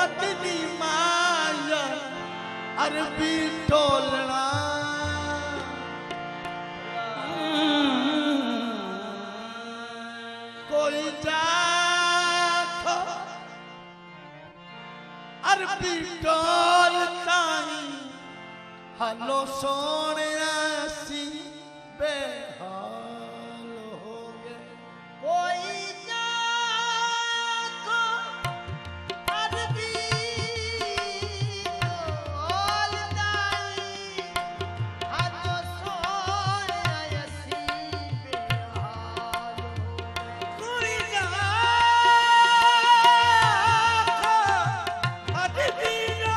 बदली माया अरबी टोलना कोई जाखो अरबी टोलता हलो सोने सी बेहाल हो गए कोई जाखो अरबी टोलता हलो सोने सी बेहाल हो गए कोई जाखो अरबी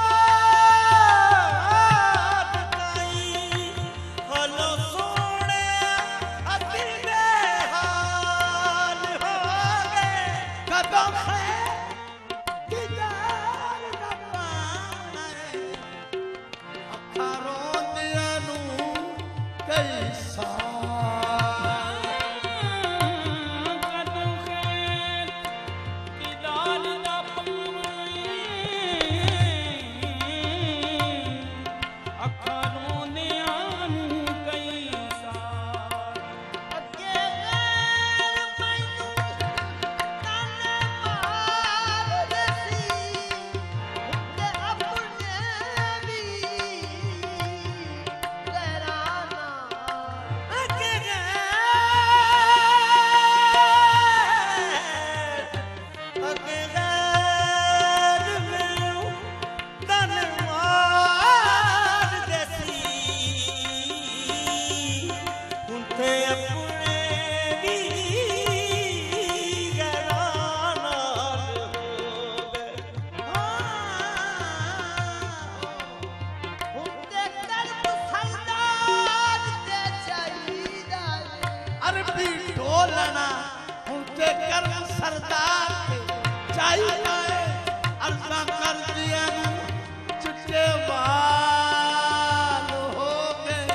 ढोलना उनके कर्म सरदार चाहिए अल्लाह कर दिया चुटे बाल हो गए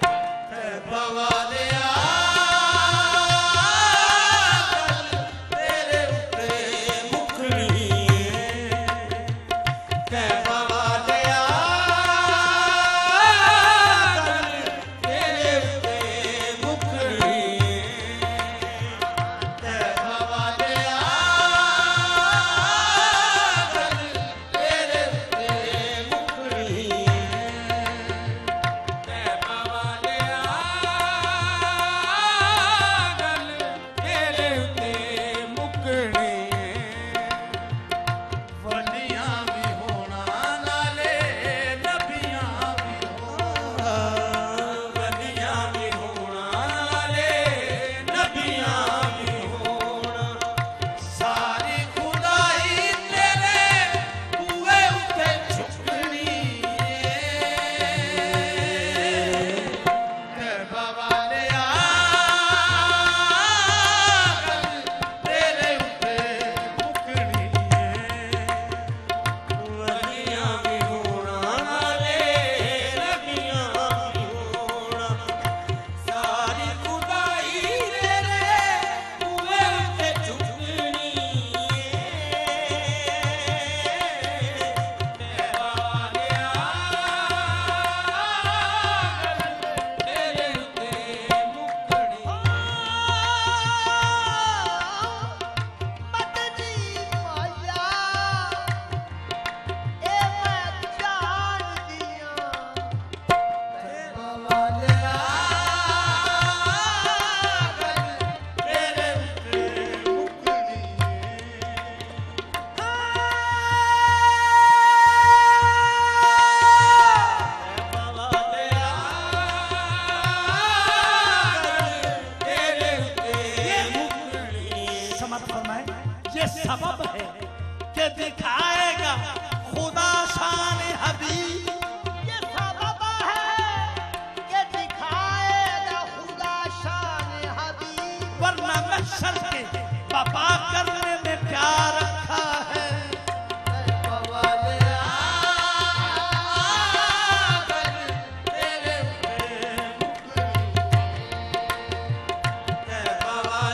बवाले तेरे ऊपर मुखड़ी ये सबब है कि दिखाएगा खुदा शान हबीब ये सबब है कि दिखाएगा खुदा शान हबीब वरना महशर के बपा करने में प्यार रखा है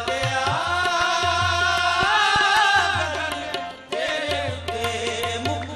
मुख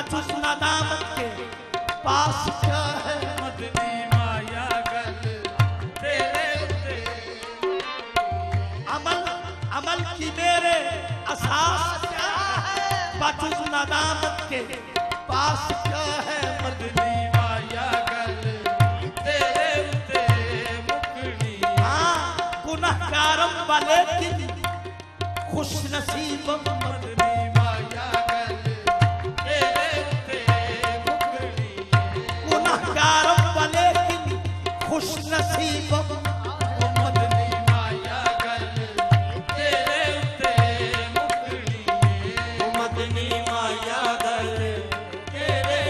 बचुस नदामत के पास क्या है मदनी माया गल तेरे उत्ते अमल अमल की मेरे असास क्या है बचुस नदामत के पास क्या है मदनी माया गल तेरे उत्ते मुकनी हाँ गुनहगारम वाले दिन खुश नसीब मदनी माया गल तेरे उत्ते मुकनी गुनहगारम वाले दिन खुश नसीब मदनी माया गल तेरे उत्ते मुकनी मदनी माया गल तेरे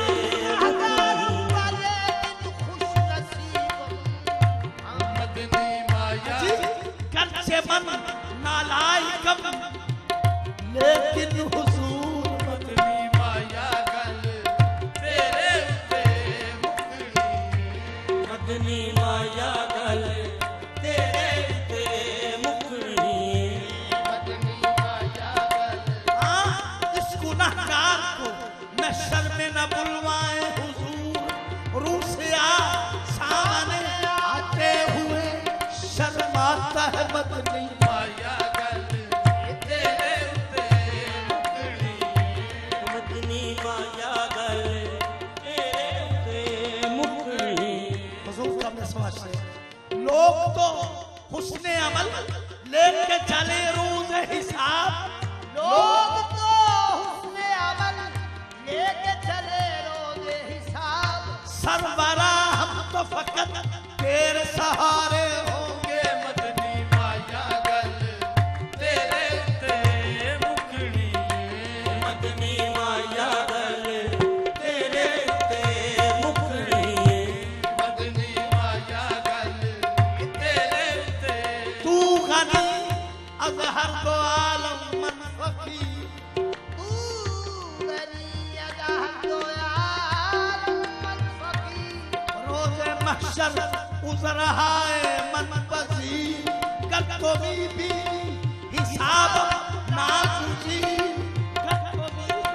मदनी माया कर से मन नालायकम लेकिन हुजूर मदनी माया गल तेरे उत्ते मुकनी मदनी माया गल तेरे उत्ते मुकनी मदनी माया गल हाँ इस गुनहगार को मैं शर्म न बुलवाए हुजूर रूह से आ सामने आते हुए शर्माता है मदनी माया गल तेरे उत्ते मुकनी मदनी माया गल तेरे उत्ते मुकनी हुजूर का मिसवास है लोग तो हुस्ने अमल लेके चले रोज हिसाब लोग तो हुस्ने अमल लेके चले रोज़े हिसाब सरवरा हम तो फकत तेरे सहारे होंगे मदनी माया गल तेरे उत्ते मुकनी मदनी माया गल तेरे उत्ते मुकनी मदनी माया गल तेरे उत्ते तू गनी अजहर दो आलम मन फकीर तू गनी अज़हर दो आलम मन फकीर रोज़े महशर उजरहाए मन पजीर कर तो भी हिसाब ना तुझी कर तो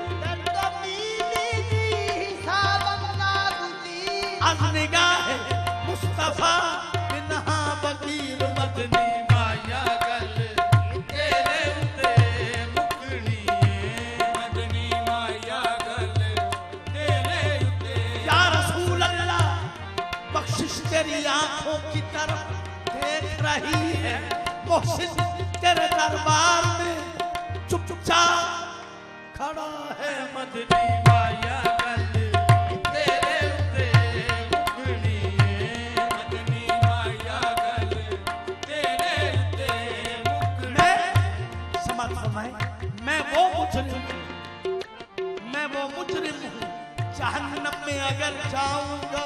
हिसाब ना गुजी आज निगाह मुस्तफा बिनहा बकीर मदनी माया गल तेरे उत्ते मुकनी मदनी माया गल तेरे उत्ते या रसूल अल्लाह बख्शिश तेरी आंखों की तरफ देख रही है मोहसिन तेरे दरबार में चुपचाप खड़ा है मदनी माया गल तेरे उत्ते मुकनी मदनी माया गल तेरे उत्ते मुकनी मैं समाज फरमाए मैं वो मुजरिम हूँ जहन्नम में अगर जाऊंगा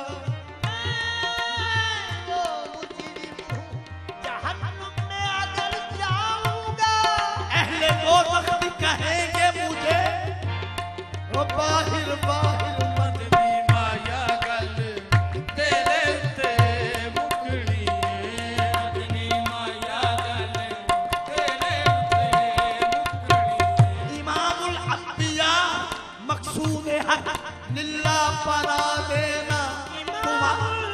वो मुजरिम हूँ जहन्नुम में अगर जाऊंगा अहले दो तख्त कहेंगे मुझे वो बाहिर बाहिर मदनी माया गल तेरे उत्ते मुकनी मदनी माया गल तेरे उत्ते मुकनी इमामुल अंबिया मकसूद हक लिल्ला परा देना तुम्हारा